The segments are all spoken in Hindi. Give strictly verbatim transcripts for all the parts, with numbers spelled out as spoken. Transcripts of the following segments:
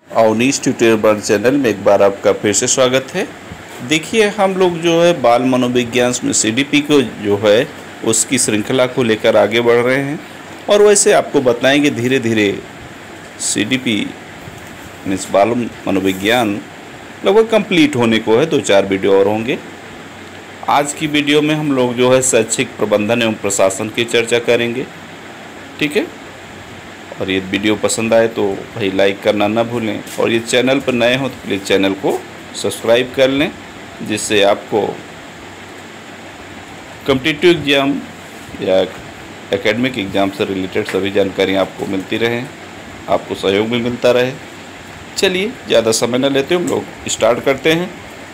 अवनीश ट्यूटोरियल चैनल में एक बार आपका फिर से स्वागत है। देखिए, हम लोग जो है बाल मनोविज्ञान में सीडीपी को जो है उसकी श्रृंखला को लेकर आगे बढ़ रहे हैं और वैसे आपको बताएंगे धीरे धीरे सीडीपी मीन्स बाल मनोविज्ञान लगभग कंप्लीट होने को है। दो चार वीडियो और होंगे। आज की वीडियो में हम लोग जो है शैक्षिक प्रबंधन एवं प्रशासन की चर्चा करेंगे, ठीक है। और ये वीडियो पसंद आए तो भाई लाइक करना ना भूलें, और ये चैनल पर नए हो तो प्लीज़ चैनल को सब्सक्राइब कर लें, जिससे आपको कॉम्पिटिटिव एग्ज़ाम या एकेडमिक एग्ज़ाम से रिलेटेड सभी जानकारियाँ आपको मिलती रहें, आपको सहयोग भी मिलता रहे। चलिए ज़्यादा समय न लेते हम लोग स्टार्ट करते हैं।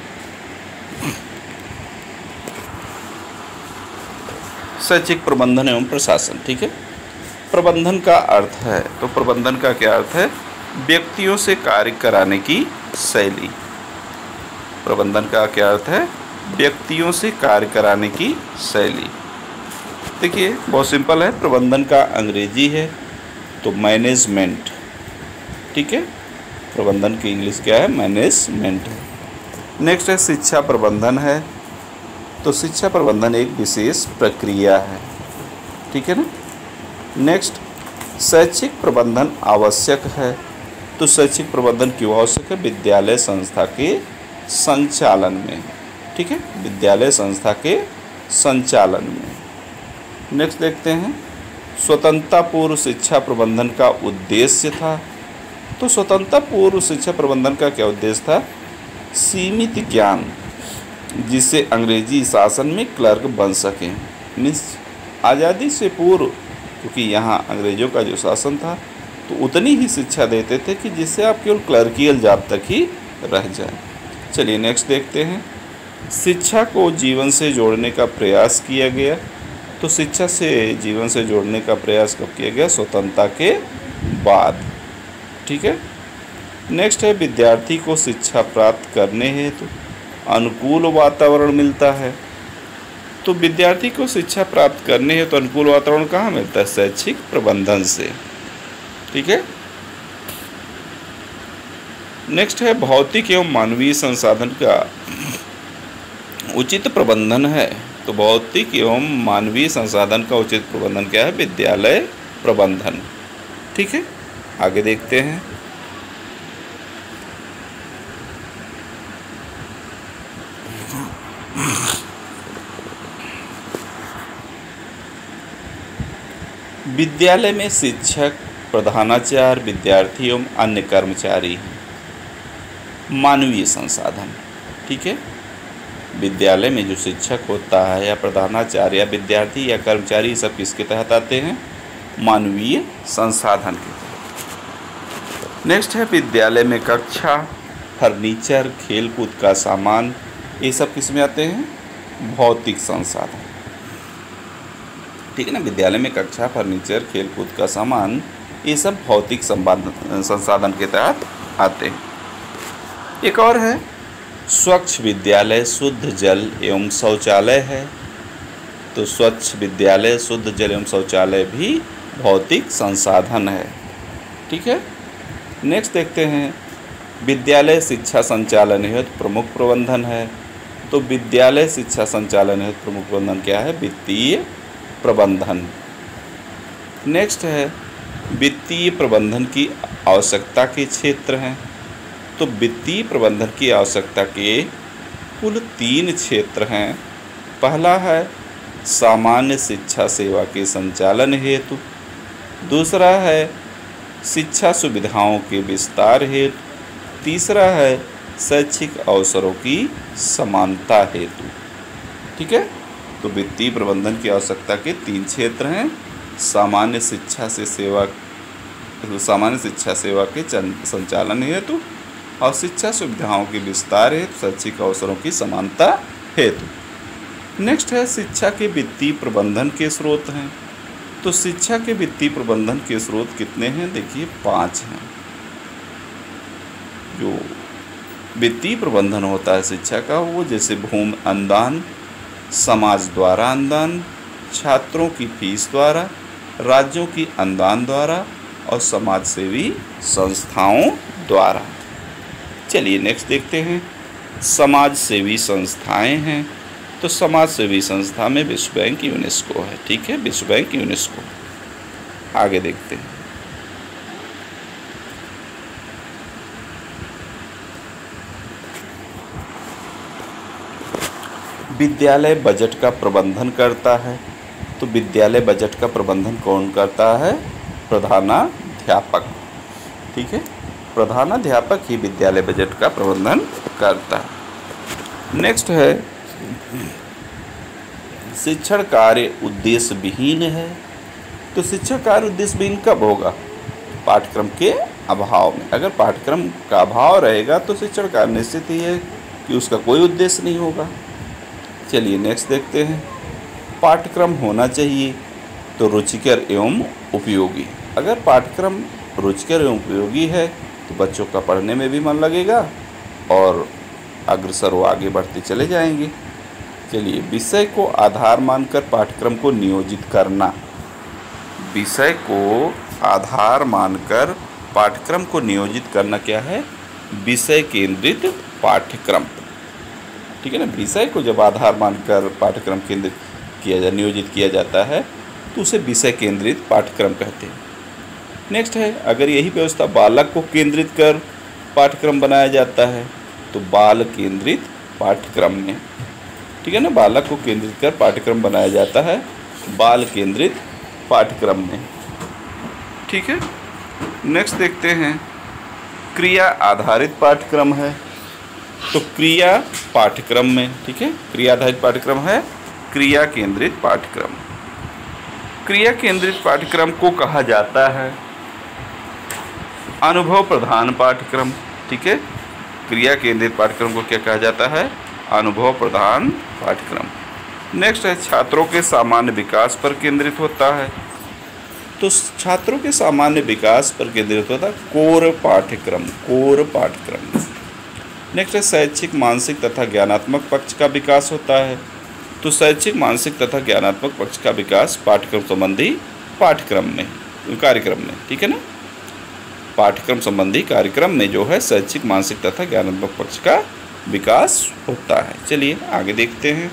शैक्षिक प्रबंधन एवं प्रशासन, ठीक है। प्रबंधन का अर्थ है, तो प्रबंधन का क्या अर्थ है? व्यक्तियों से कार्य कराने की शैली। प्रबंधन का क्या अर्थ है? व्यक्तियों से कार्य कराने की शैली। देखिए बहुत सिंपल है। प्रबंधन का अंग्रेजी है तो मैनेजमेंट, ठीक है। प्रबंधन की इंग्लिश क्या है? मैनेजमेंट है। नेक्स्ट है शिक्षा प्रबंधन है, तो शिक्षा प्रबंधन एक विशेष प्रक्रिया है, ठीक है ना। नेक्स्ट शैक्षिक प्रबंधन आवश्यक है, तो शैक्षिक प्रबंधन क्यों आवश्यक है? विद्यालय संस्था के संचालन में, ठीक है, विद्यालय संस्था के संचालन में। नेक्स्ट देखते हैं स्वतंत्रता पूर्व शिक्षा प्रबंधन का उद्देश्य था, तो स्वतंत्रता पूर्व शिक्षा प्रबंधन का क्या उद्देश्य था? सीमित ज्ञान जिससे अंग्रेजी शासन में क्लर्क बन सकें। मीन्स आज़ादी से पूर्व, क्योंकि यहाँ अंग्रेज़ों का जो शासन था तो उतनी ही शिक्षा देते थे कि जिससे आप केवल क्लर्कियल जॉब तक ही रह जाए। चलिए नेक्स्ट देखते हैं शिक्षा को जीवन से जोड़ने का प्रयास किया गया, तो शिक्षा से जीवन से जोड़ने का प्रयास कब किया गया? स्वतंत्रता के बाद, ठीक है। नेक्स्ट है विद्यार्थी को शिक्षा प्राप्त करने हेतु तो अनुकूल वातावरण मिलता है, तो विद्यार्थी को शिक्षा प्राप्त करने हेतु तो अनुकूल वातावरण कहाँ मिलता है? शैक्षिक प्रबंधन से, ठीक है। नेक्स्ट है भौतिक एवं मानवीय संसाधन का उचित प्रबंधन है, तो भौतिक एवं मानवीय संसाधन का उचित प्रबंधन क्या है? विद्यालय प्रबंधन, ठीक है। आगे देखते हैं विद्यालय में शिक्षक, प्रधानाचार्य, विद्यार्थी एवं अन्य कर्मचारी हैं। मानवीय संसाधन, ठीक है। विद्यालय में जो शिक्षक होता है या प्रधानाचार्य या विद्यार्थी या कर्मचारी, सब किसके तहत आते हैं? मानवीय संसाधन के तहत। नेक्स्ट है विद्यालय में कक्षा, फर्नीचर, खेलकूद का सामान, ये सब किस में आते हैं? भौतिक संसाधन, ठीक है ना। विद्यालय में कक्षा, फर्नीचर, खेलकूद का सामान, ये सब भौतिक संसाधन के तहत आते हैं। एक और है स्वच्छ विद्यालय, शुद्ध जल एवं शौचालय है, तो स्वच्छ विद्यालय, शुद्ध जल एवं शौचालय भी भौतिक संसाधन है, ठीक है। नेक्स्ट देखते हैं विद्यालय शिक्षा संचालन हेतु प्रमुख प्रबंधन है, तो विद्यालय शिक्षा संचालन हेतु प्रमुख प्रबंधन क्या है? वित्तीय प्रबंधन। नेक्स्ट है वित्तीय प्रबंधन की आवश्यकता के क्षेत्र हैं, तो वित्तीय प्रबंधन की आवश्यकता के कुल तीन क्षेत्र हैं। पहला है सामान्य शिक्षा सेवा के संचालन हेतु, दूसरा है शिक्षा सुविधाओं के विस्तार हेतु, तीसरा है शैक्षिक अवसरों की समानता हेतु, ठीक है। तो वित्तीय प्रबंधन की आवश्यकता के तीन क्षेत्र हैं। सामान्य शिक्षा से सेवा सामान्य शिक्षा सेवा के संचालन हेतु और शिक्षा सुविधाओं के विस्तार हेतु, शैक्षिक अवसरों की समानता हेतु। नेक्स्ट है शिक्षा के वित्तीय प्रबंधन के स्रोत हैं, तो शिक्षा के वित्तीय प्रबंधन के स्रोत कितने हैं? देखिए पाँच हैं। जो वित्तीय प्रबंधन होता है शिक्षा का, वो जैसे भूमि अनुदान, समाज द्वारा अनुदान, छात्रों की फीस द्वारा, राज्यों की अनुदान द्वारा और समाज सेवी संस्थाओं द्वारा। चलिए नेक्स्ट देखते हैं, समाज सेवी संस्थाएं हैं। तो समाज सेवी संस्था में विश्व बैंक, यूनेस्को है। ठीक है, विश्व बैंक, यूनेस्को। आगे देखते हैं, विद्यालय बजट का प्रबंधन करता है। तो विद्यालय बजट का प्रबंधन कौन करता है? प्रधानाध्यापक। ठीक है, प्रधानाध्यापक ही विद्यालय बजट का प्रबंधन करता है। नेक्स्ट है, शिक्षण कार्य उद्देश्य विहीन है। तो शिक्षण कार्य उद्देश्य विहीन कब होगा? पाठ्यक्रम के अभाव में। अगर पाठ्यक्रम का अभाव रहेगा तो शिक्षण कार्य निश्चित ही है कि उसका कोई उद्देश्य नहीं होगा। चलिए नेक्स्ट देखते हैं, पाठ्यक्रम होना चाहिए तो रुचिकर एवं उपयोगी। अगर पाठ्यक्रम रुचिकर एवं उपयोगी है तो बच्चों का पढ़ने में भी मन लगेगा और अग्रसर वो आगे बढ़ते चले जाएंगे। चलिए, विषय को आधार मानकर पाठ्यक्रम को नियोजित करना। विषय को आधार मानकर पाठ्यक्रम को नियोजित करना क्या है? विषय केंद्रित पाठ्यक्रम। ठीक है ना, विषय को जब आधार मानकर पाठ्यक्रम केंद्रित किया जा नियोजित किया जाता है तो उसे विषय केंद्रित पाठ्यक्रम कहते हैं। नेक्स्ट है, अगर यही व्यवस्था बालक को केंद्रित कर पाठ्यक्रम बनाया जाता है तो बाल केंद्रित पाठ्यक्रम में। ठीक है ना, बालक को केंद्रित कर पाठ्यक्रम बनाया जाता है बाल केंद्रित पाठ्यक्रम में। ठीक है, नेक्स्ट देखते हैं, क्रिया आधारित पाठ्यक्रम है। तो क्रिया पाठ्यक्रम में, ठीक है, क्रिया आधारित पाठ्यक्रम है क्रिया केंद्रित पाठ्यक्रम। क्रिया केंद्रित पाठ्यक्रम को कहा जाता है अनुभव प्रधान पाठ्यक्रम। ठीक है, क्रिया केंद्रित पाठ्यक्रम को क्या कहा जाता है? अनुभव प्रधान पाठ्यक्रम। नेक्स्ट है, छात्रों के सामान्य विकास पर केंद्रित होता है। तो छात्रों के सामान्य विकास पर केंद्रित होता है कोर पाठ्यक्रम, कोर पाठ्यक्रम। नेक्स्ट है, शैक्षिक मानसिक तथा ज्ञानात्मक पक्ष का विकास होता है। तो शैक्षिक मानसिक तथा ज्ञानात्मक पक्ष का विकास पाठ्यक्रम संबंधी पाठ्यक्रम में कार्यक्रम में। ठीक है ना, पाठ्यक्रम संबंधी कार्यक्रम में जो है शैक्षिक मानसिक तथा ज्ञानात्मक पक्ष का विकास होता है। चलिए आगे देखते हैं,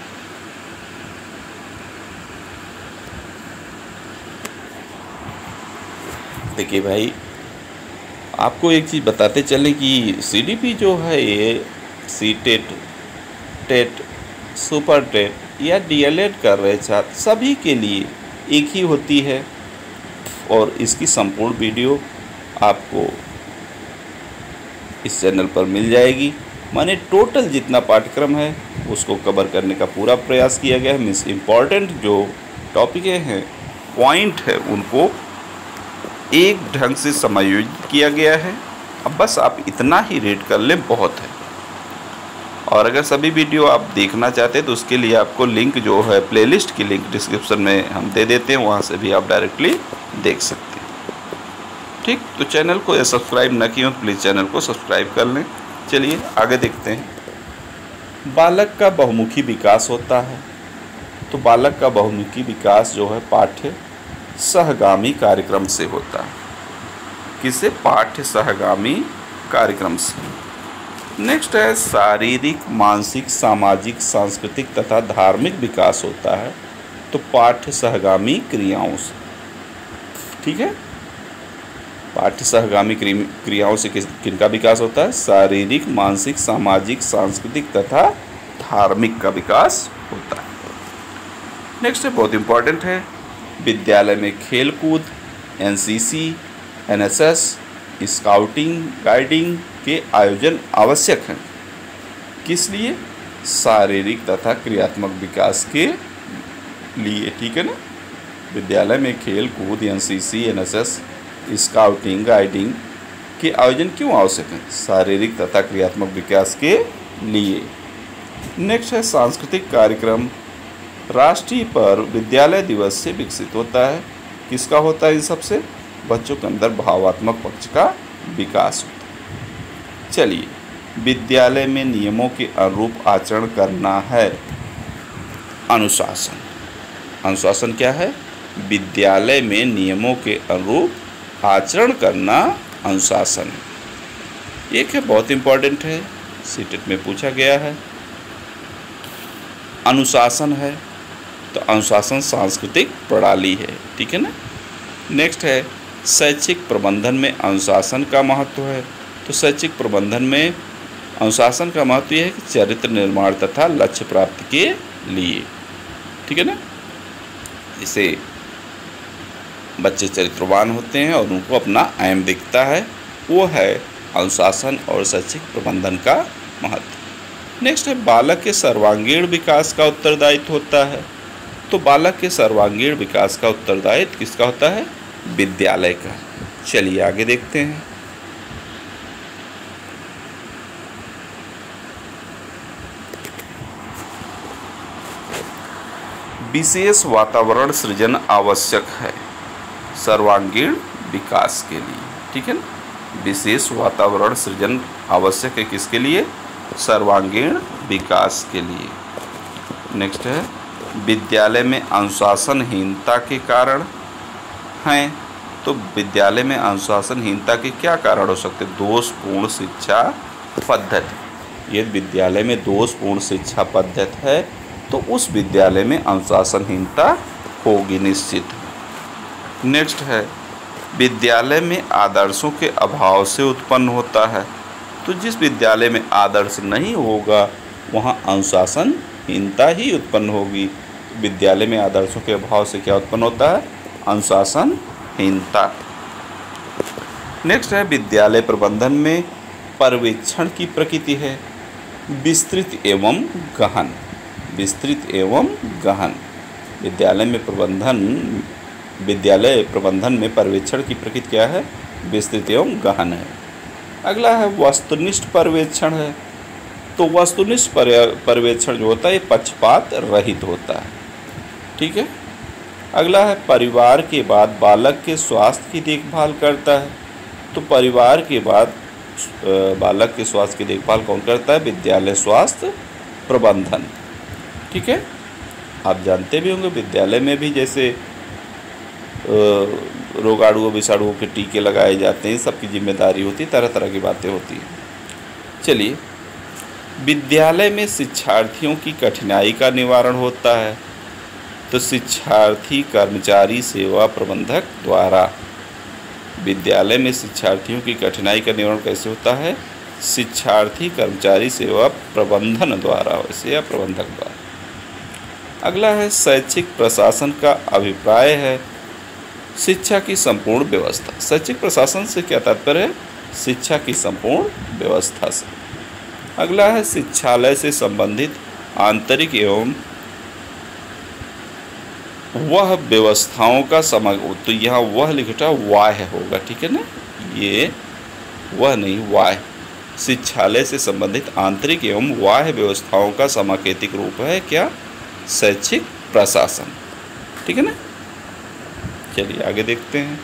देखिए भाई, आपको एक चीज़ बताते चलें कि सीडीपी जो है ये C TET, TET, super TET या डीएलएड कर रहे छात्र सभी के लिए एक ही होती है और इसकी संपूर्ण वीडियो आपको इस चैनल पर मिल जाएगी। माने टोटल जितना पाठ्यक्रम है उसको कवर करने का पूरा प्रयास किया गया है। मीन्स इम्पॉर्टेंट जो टॉपिक हैं, पॉइंट है, उनको एक ढंग से समायोजित किया गया है। अब बस आप इतना ही रीड कर लें, बहुत है। और अगर सभी वीडियो आप देखना चाहते हैं तो उसके लिए आपको लिंक जो है, प्लेलिस्ट की लिंक डिस्क्रिप्शन में हम दे देते हैं, वहाँ से भी आप डायरेक्टली देख सकते हैं। ठीक, तो चैनल को या सब्सक्राइब न किए हो तो प्लीज़ चैनल को सब्सक्राइब कर लें। चलिए आगे देखते हैं, बालक का बहुमुखी विकास होता है। तो बालक का बहुमुखी विकास जो है पाठ्य सहगामी कार्यक्रम से होता है। किसे? पाठ्य सहगामी कार्यक्रम से। नेक्स्ट है, शारीरिक, मानसिक, सामाजिक, सांस्कृतिक तथा धार्मिक विकास होता है तो पाठ्य सहगामी क्रियाओं से। ठीक है, पाठ्य सहगामी क्रियाओं से किस किनका विकास होता है? शारीरिक, मानसिक, सामाजिक, सांस्कृतिक तथा धार्मिक का विकास होता है। नेक्स्ट है, बहुत इम्पोर्टेंट है, विद्यालय में खेल कूद, एनसीसी, एनएसएस, स्काउटिंग, गाइडिंग के आयोजन आवश्यक हैं। किस लिए? शारीरिक तथा क्रियात्मक विकास के लिए। ठीक है ना, विद्यालय में खेल कूद, एनसीसी, एनएसएस, स्काउटिंग, गाइडिंग के आयोजन क्यों आवश्यक हैं? शारीरिक तथा क्रियात्मक विकास के लिए। नेक्स्ट है, सांस्कृतिक कार्यक्रम राष्ट्रीय पर्व विद्यालय दिवस से विकसित होता है। किसका होता है? इन सबसे बच्चों के अंदर भावात्मक पक्ष का विकास होता है। चलिए, विद्यालय में नियमों के अनुरूप आचरण करना है अनुशासन। अनुशासन क्या है? विद्यालय में नियमों के अनुरूप आचरण करना अनुशासन। एक है बहुत इम्पोर्टेंट है, सीटेट में पूछा गया है, अनुशासन है। तो अनुशासन सांस्कृतिक प्रणाली है, ठीक है ना। नेक्स्ट है शैक्षिक प्रबंधन में अनुशासन का महत्व है। तो शैक्षिक प्रबंधन में अनुशासन का महत्व यह है कि चरित्र निर्माण तथा लक्ष्य प्राप्ति के लिए, ठीक है ना। इसे बच्चे चरित्रवान होते हैं और उनको अपना एम दिखता है, वो है अनुशासन और शैक्षिक प्रबंधन का महत्व। नेक्स्ट है बालक के सर्वांगीण विकास का उत्तरदायित्व होता है। तो बालक के सर्वांगीण विकास का उत्तरदायित्व किसका होता है? विद्यालय का। चलिए आगे देखते हैं। विशेष वातावरण सृजन आवश्यक है सर्वांगीण विकास के लिए, ठीक है ना। विशेष वातावरण सृजन आवश्यक है किसके लिए? सर्वांगीण विकास के लिए। नेक्स्ट है विद्यालय में अनुशासनहीनता के कारण हैं। तो विद्यालय में अनुशासनहीनता के क्या कारण हो सकते? दोषपूर्ण शिक्षा पद्धति। यदि विद्यालय में दोषपूर्ण शिक्षा पद्धति है तो उस विद्यालय में अनुशासनहीनता होगी निश्चित। नेक्स्ट है विद्यालय में आदर्शों के अभाव से उत्पन्न होता है। तो जिस विद्यालय में आदर्श नहीं होगा वहाँ अनुशासनहीनता ही उत्पन्न होगी। विद्यालय में आदर्शों के अभाव से क्या उत्पन्न होता है? अनुशासनहीनता। नेक्स्ट है विद्यालय प्रबंधन में पर्यवेक्षण की प्रकृति है विस्तृत एवं गहन। विस्तृत एवं गहन। विद्यालय में प्रबंधन विद्यालय प्रबंधन में पर्यवेक्षण की प्रकृति क्या है? विस्तृत एवं गहन है। अगला है वस्तुनिष्ठ पर्यवेक्षण है। तो वस्तुनिष्ठ पर्यवेक्षण जो होता है ये पक्षपात रहित होता है, ठीक है। अगला है परिवार के बाद बालक के स्वास्थ्य की देखभाल करता है। तो परिवार के बाद बालक के स्वास्थ्य की देखभाल कौन करता है? विद्यालय स्वास्थ्य प्रबंधन, ठीक है। आप जानते भी होंगे विद्यालय में भी जैसे रोगाणुओं विषाणुओं के टीके लगाए जाते हैं, सबकी जिम्मेदारी होती है, तरह तरह की बातें होती हैं। चलिए विद्यालय में शिक्षार्थियों की कठिनाई का निवारण होता है। तो शिक्षार्थी कर्मचारी सेवा प्रबंधक द्वारा। विद्यालय में शिक्षार्थियों की कठिनाई का निवारण कैसे होता है? शिक्षार्थी कर्मचारी सेवा प्रबंधन द्वारा, वैसे या प्रबंधक द्वारा। अगला है शैक्षिक प्रशासन का अभिप्राय है शिक्षा की संपूर्ण व्यवस्था। शैक्षिक प्रशासन से क्या तात्पर्य है? शिक्षा की संपूर्ण व्यवस्था से। अगला है शिक्षालय से संबंधित आंतरिक एवं वह व्यवस्थाओं का समग्र। तो यहाँ वह लिखा वाह होगा, ठीक है ना, ये वह नहीं वाह। शिक्षालय से संबंधित आंतरिक एवं बाह्य व्यवस्थाओं का समाकेतिक रूप है क्या? शैक्षिक प्रशासन, ठीक है ना। चलिए आगे देखते हैं।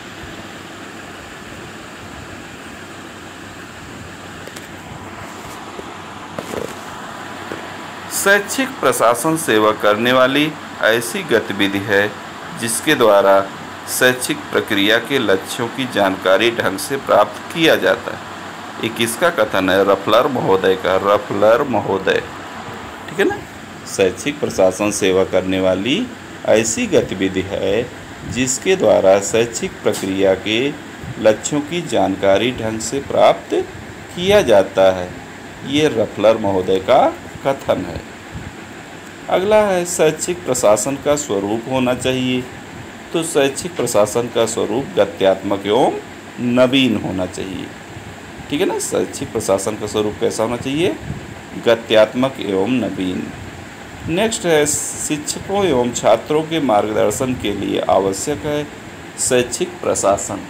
शैक्षिक प्रशासन सेवा करने वाली ऐसी गतिविधि है जिसके द्वारा शैक्षिक प्रक्रिया के लक्ष्यों की जानकारी ढंग से प्राप्त किया जाता है। ये किसका कथन है? रफलर महोदय का। रफलर महोदय, ठीक है ना। शैक्षिक प्रशासन सेवा करने वाली ऐसी गतिविधि है जिसके द्वारा शैक्षिक प्रक्रिया के लक्ष्यों की जानकारी ढंग से प्राप्त किया जाता है। ये रफलर महोदय का कथन है। अगला है शैक्षिक प्रशासन का स्वरूप होना चाहिए। तो शैक्षिक प्रशासन का स्वरूप गत्यात्मक एवं नवीन होना चाहिए, ठीक है ना। शैक्षिक प्रशासन का स्वरूप कैसा होना चाहिए? गत्यात्मक एवं नवीन। नेक्स्ट है शिक्षकों एवं छात्रों के मार्गदर्शन के लिए आवश्यक है शैक्षिक प्रशासन।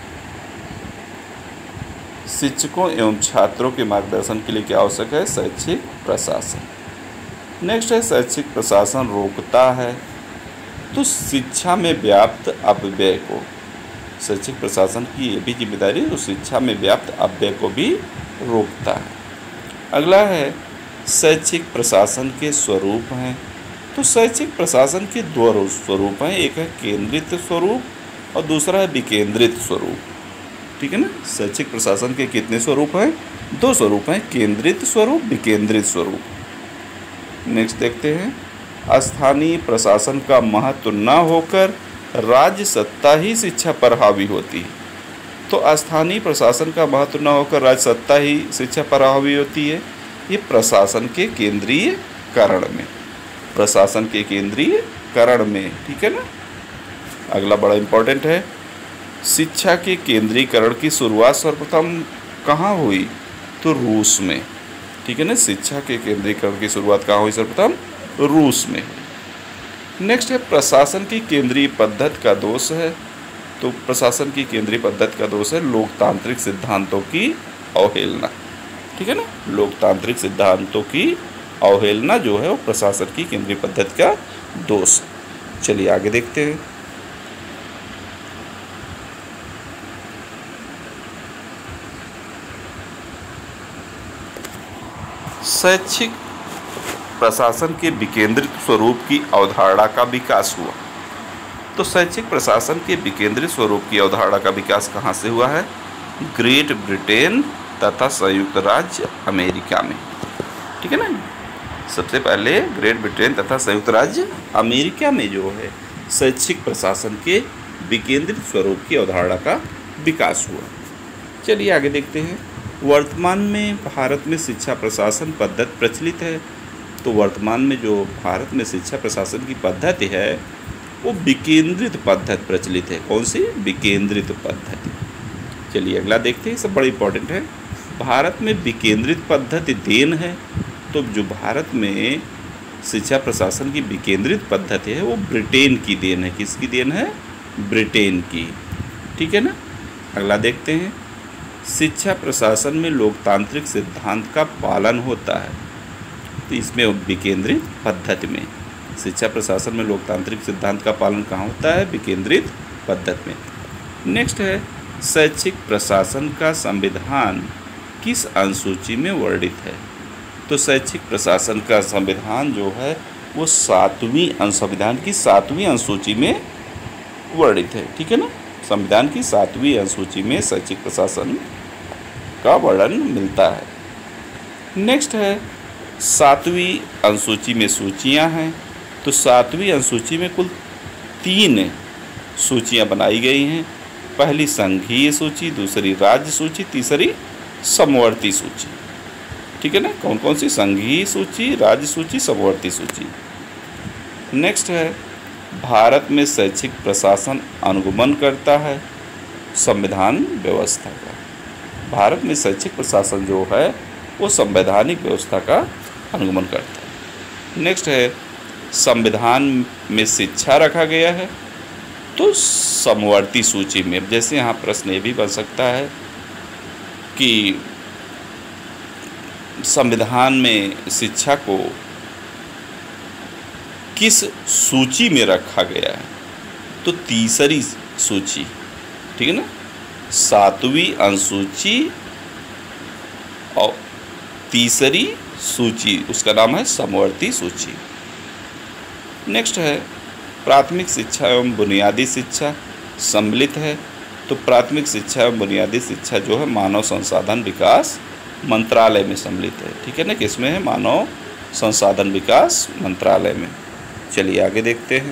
शिक्षकों एवं छात्रों के मार्गदर्शन के लिए क्या आवश्यक है? शैक्षिक प्रशासन। नेक्स्ट है शैक्षिक प्रशासन रोकता है तो शिक्षा में व्याप्त अपव्यय को। शैक्षिक प्रशासन की ये भी जिम्मेदारी है तो शिक्षा में व्याप्त अपव्यय को भी रोकता है। अगला है शैक्षिक प्रशासन के स्वरूप हैं। तो शैक्षिक प्रशासन के दो स्वरूप हैं, एक है केंद्रित स्वरूप और दूसरा है विकेंद्रित स्वरूप। ठीक है ना। शैक्षिक प्रशासन के कितने स्वरूप हैं? दो स्वरूप हैं, केंद्रित स्वरूप, विकेंद्रित स्वरूप। नेक्स्ट देखते हैं, स्थानीय प्रशासन का महत्व न होकर राज्य सत्ता ही शिक्षा पर हावी होती है। तो स्थानीय प्रशासन का महत्व न होकर राज्य सत्ता ही शिक्षा पर हावी होती है, ये प्रशासन के केंद्रीय करण में, प्रशासन के केंद्रीय करण में, ठीक है ना। अगला बड़ा इंपॉर्टेंट है, शिक्षा के केंद्रीकरण की शुरुआत सर्वप्रथम कहाँ हुई? तो रूस में, ठीक है ना। शिक्षा के केंद्रीकरण की शुरुआत कहाँ हुई? सर्वप्रथम रूस में। नेक्स्ट है, प्रशासन की केंद्रीय पद्धति का दोष है। तो प्रशासन की केंद्रीय पद्धति का दोष है लोकतांत्रिक सिद्धांतों की अवहेलना, ठीक है ना। लोकतांत्रिक सिद्धांतों की अवहेलना जो है वो प्रशासन की केंद्रीय पद्धति का दोष। चलिए आगे देखते हैं। शैक्षिक प्रशासन के विकेंद्रित स्वरूप की अवधारणा का विकास हुआ। तो शैक्षिक प्रशासन के विकेंद्रित स्वरूप की अवधारणा का विकास कहाँ से हुआ है? ग्रेट ब्रिटेन तथा संयुक्त राज्य अमेरिका में, ठीक है ना। सबसे पहले ग्रेट ब्रिटेन तथा संयुक्त राज्य अमेरिका में जो है शैक्षिक प्रशासन के विकेंद्रित स्वरूप की अवधारणा का विकास हुआ। चलिए आगे देखते हैं। वर्तमान में भारत में शिक्षा प्रशासन पद्धति प्रचलित है। तो वर्तमान में जो भारत में शिक्षा प्रशासन की पद्धति है वो विकेंद्रित पद्धति प्रचलित है। कौन सी? विकेंद्रित पद्धति। चलिए अगला देखते हैं, सब बड़ा इंपॉर्टेंट है। भारत में विकेंद्रित पद्धति देन है। तो जो भारत में शिक्षा प्रशासन की विकेंद्रित पद्धति है वो ब्रिटेन की देन है। किसकी देन है? ब्रिटेन की, ठीक है ना। अगला देखते हैं, शिक्षा प्रशासन में लोकतांत्रिक सिद्धांत का पालन होता है। तो इसमें विकेंद्रित पद्धति में शिक्षा प्रशासन में लोकतांत्रिक सिद्धांत का पालन कहाँ होता है? विकेंद्रित पद्धति में। नेक्स्ट है, शैक्षिक प्रशासन का संविधान किस अनुसूची में वर्णित है? तो शैक्षिक प्रशासन का संविधान जो है वो सातवीं संविधान की सातवीं अनुसूची में वर्णित है, ठीक है ना। संविधान की सातवीं अनुसूची में शैक्षिक प्रशासन का वर्णन मिलता है। नेक्स्ट है, सातवीं अनुसूची में सूचियां हैं। तो सातवीं अनुसूची में कुल तीन सूचियां बनाई गई हैं। पहली संघीय सूची, दूसरी राज्य सूची, तीसरी समवर्ती सूची, ठीक है ना। कौन कौन सी? संघीय सूची, राज्य सूची, समवर्ती सूची। नेक्स्ट है, भारत में शैक्षिक प्रशासन अनुगमन करता है संविधान व्यवस्था का। भारत में शैक्षिक प्रशासन जो है वो संवैधानिक व्यवस्था का अनुगमन करता है। नेक्स्ट है, संविधान में शिक्षा रखा गया है। तो समवर्ती सूची में, जैसे यहाँ प्रश्न ये भी बन सकता है कि संविधान में शिक्षा को किस सूची में रखा गया है? तो तीसरी सूची, ठीक है ना। सातवीं अनुसूची और तीसरी सूची, उसका नाम है समवर्ती सूची। नेक्स्ट है, प्राथमिक शिक्षा एवं बुनियादी शिक्षा सम्मिलित है। तो प्राथमिक शिक्षा एवं बुनियादी शिक्षा जो है मानव संसाधन विकास मंत्रालय में सम्मिलित है, ठीक है ना। किसमें है? मानव संसाधन विकास मंत्रालय में। चलिए आगे देखते हैं।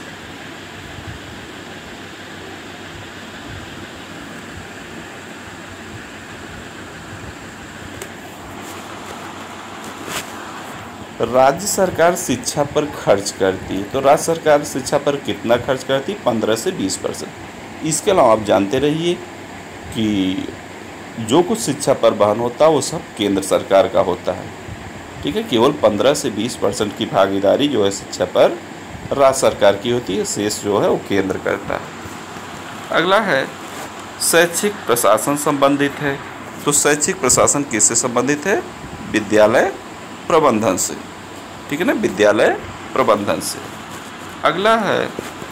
राज्य सरकार शिक्षा पर खर्च करती है। तो राज्य सरकार शिक्षा पर कितना खर्च करती है? पंद्रह से बीस परसेंट। इसके अलावा आप जानते रहिए कि जो कुछ शिक्षा पर वहन होता है वो सब केंद्र सरकार का होता है, ठीक है। केवल पंद्रह से बीस परसेंट की भागीदारी जो है शिक्षा पर राज्य सरकार की होती है, शेष जो है वो केंद्र करता है। अगला है, शैक्षिक प्रशासन संबंधित है। तो शैक्षिक प्रशासन किससे संबंधित है? विद्यालय प्रबंधन से, ठीक है ना, विद्यालय प्रबंधन से। अगला है,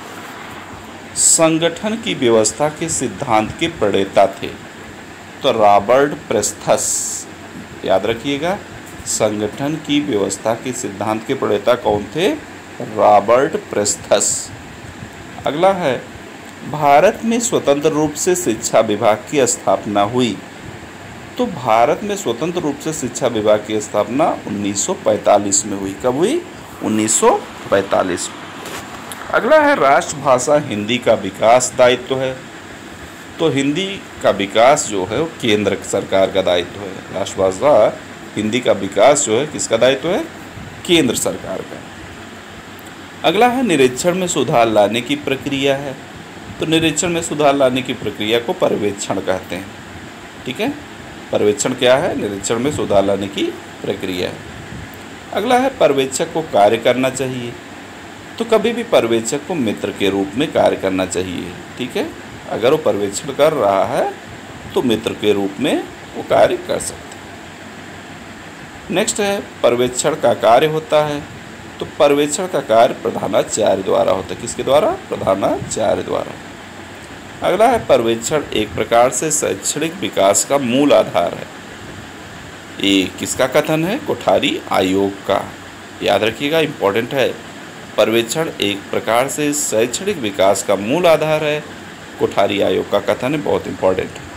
संगठन की व्यवस्था के सिद्धांत के प्रणेता थे। तो रॉबर्ट प्रेस्थस, याद रखिएगा, संगठन की व्यवस्था के सिद्धांत के प्रणेता कौन थे? Robert Presthus. अगला है, भारत में स्वतंत्र रूप से शिक्षा विभाग की स्थापना हुई। तो भारत में स्वतंत्र रूप से शिक्षा विभाग की स्थापना उन्नीस सौ पैंतालीस में हुई। कब हुई? उन्नीस सौ पैंतालीस। अगला है राष्ट्रभाषा हिंदी का विकास दायित्व है। तो हिंदी का विकास जो है वो केंद्र सरकार का दायित्व है। राष्ट्रभाषा हिंदी का विकास जो है किसका दायित्व है? केंद्र सरकार का। अगला है निरीक्षण में सुधार लाने की प्रक्रिया है। तो निरीक्षण में सुधार लाने की प्रक्रिया को पर्यवेक्षण कहते हैं। ठीक है, पर्यवेक्षण क्या है? निरीक्षण में सुधार लाने की प्रक्रिया है। अगला है पर्यवेक्षक को कार्य करना चाहिए। तो कभी भी पर्यवेक्षक को मित्र के रूप में कार्य करना चाहिए। ठीक है, अगर वो पर्यवेक्षण कर रहा है तो मित्र के रूप में वो कार्य कर सकते हैं। नेक्स्ट है पर्यवेक्षण का कार्य होता है। तो पर्यवेक्षण का कार्य प्रधानाचार्य द्वारा होता है। किसके द्वारा? प्रधानाचार्य द्वारा। अगला है पर्यवेक्षण एक प्रकार से शैक्षणिक विकास का मूल आधार है। ये किसका कथन है? कोठारी आयोग का। याद रखिएगा, इम्पोर्टेंट है। पर्यवेक्षण एक प्रकार से शैक्षणिक विकास का मूल आधार है, कोठारी आयोग का कथन है, बहुत इम्पोर्टेंट है।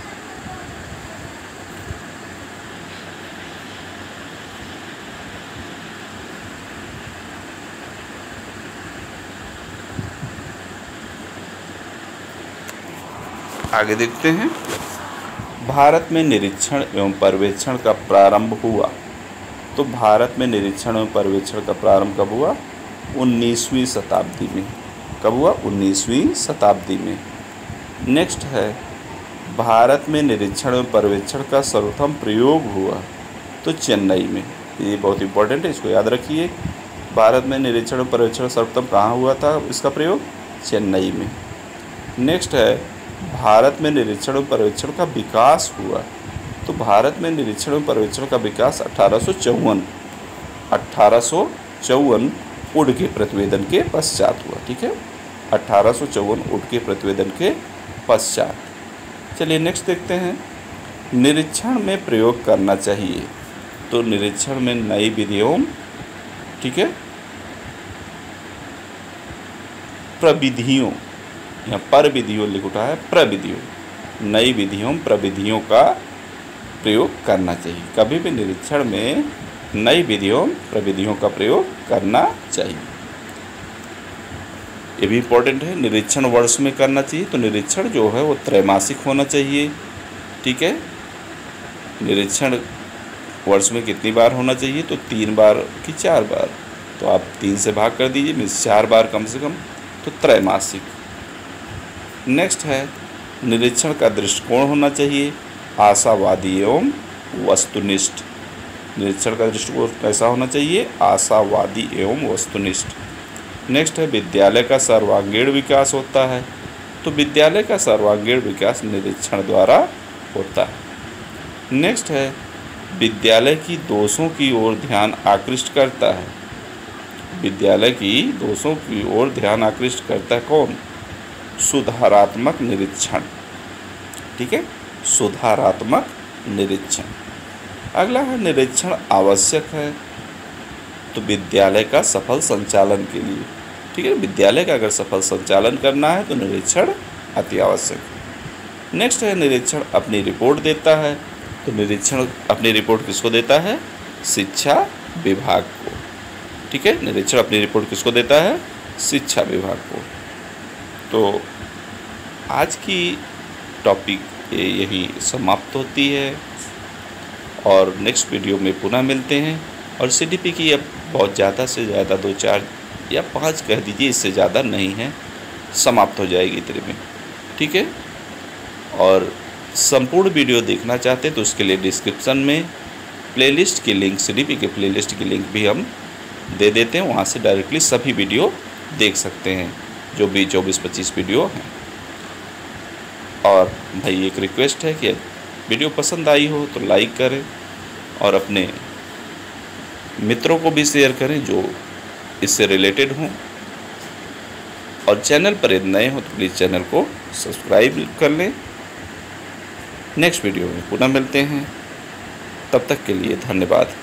आगे देखते हैं, भारत में निरीक्षण एवं पर्यवेक्षण का प्रारंभ हुआ। तो भारत में निरीक्षण एवं पर्यवेक्षण का प्रारंभ कब हुआ? उन्नीसवीं शताब्दी में। कब हुआ? उन्नीसवीं शताब्दी में। नेक्स्ट है भारत में निरीक्षण एवं पर्यवेक्षण का सर्वप्रथम प्रयोग हुआ। तो चेन्नई में। ये बहुत इंपॉर्टेंट है, इसको याद रखिए। भारत में निरीक्षण एवं पर्यवेक्षण सर्वप्रथम कहाँ हुआ था इसका प्रयोग? चेन्नई में। नेक्स्ट है भारत में निरीक्षण एवं पर्यवेक्षण का विकास हुआ। तो भारत में निरीक्षण एवं पर्यवेक्षण का विकास अठारह सौ चौवन अठारह सौ चौवन उड के प्रतिवेदन के पश्चात हुआ। ठीक है, अठारह सौ चौवन उड के प्रतिवेदन के पश्चात। चलिए नेक्स्ट देखते हैं, निरीक्षण में प्रयोग करना चाहिए। तो निरीक्षण में नई विधियों, ठीक है, प्रविधियों, यहाँ पर विधियों लिख उठा है, प्रविधियों, नई विधियों प्रविधियों का प्रयोग करना चाहिए। कभी भी निरीक्षण में नई विधियों प्रविधियों का प्रयोग करना चाहिए। ये भी इम्पोर्टेंट है। निरीक्षण वर्ष में करना चाहिए। तो निरीक्षण जो है वो त्रैमासिक होना चाहिए। ठीक है, निरीक्षण वर्ष में कितनी बार होना चाहिए? तो तीन बार कि चार बार? तो आप तीन से भाग कर दीजिए, मीन्स चार बार कम से कम, तो त्रैमासिक। नेक्स्ट है निरीक्षण का दृष्टिकोण होना चाहिए आशावादी एवं वस्तुनिष्ठ। निरीक्षण का दृष्टिकोण कैसा होना चाहिए? आशावादी एवं वस्तुनिष्ठ। नेक्स्ट है विद्यालय का सर्वांगीण विकास होता है। तो विद्यालय का सर्वांगीण विकास निरीक्षण द्वारा होता है। नेक्स्ट है विद्यालय की दोषों की ओर ध्यान आकृष्ट करता है। विद्यालय की दोषों की ओर ध्यान आकृष्ट करता है कौन? सुधारात्मक निरीक्षण। ठीक है, सुधारात्मक निरीक्षण। अगला है निरीक्षण आवश्यक है। तो विद्यालय का सफल संचालन के लिए, ठीक है, विद्यालय का अगर सफल संचालन करना है तो निरीक्षण अति आवश्यक है। नेक्स्ट है निरीक्षण अपनी रिपोर्ट देता है। तो निरीक्षण अपनी रिपोर्ट किसको देता है? शिक्षा विभाग को। ठीक है, निरीक्षण अपनी रिपोर्ट किसको देता है? शिक्षा विभाग को। तो आज की टॉपिक यही समाप्त होती है और नेक्स्ट वीडियो में पुनः मिलते हैं। और सीडीपी की अब बहुत ज़्यादा से ज़्यादा दो चार या पाँच कह दीजिए, इससे ज़्यादा नहीं है, समाप्त हो जाएगी इतने में। ठीक है, और संपूर्ण वीडियो देखना चाहते हैं तो उसके लिए डिस्क्रिप्शन में प्लेलिस्ट की लिंक, सीडीपी के प्लेलिस्ट की लिंक भी हम दे देते हैं, वहाँ से डायरेक्टली सभी वीडियो देख सकते हैं जो भी चौबीस पच्चीस वीडियो हैं। और भाई एक रिक्वेस्ट है कि वीडियो पसंद आई हो तो लाइक करें और अपने मित्रों को भी शेयर करें जो इससे रिलेटेड हों, और चैनल पर यदि नए हो तो प्लीज़ चैनल को सब्सक्राइब कर लें। नेक्स्ट वीडियो में पुनः मिलते हैं, तब तक के लिए धन्यवाद।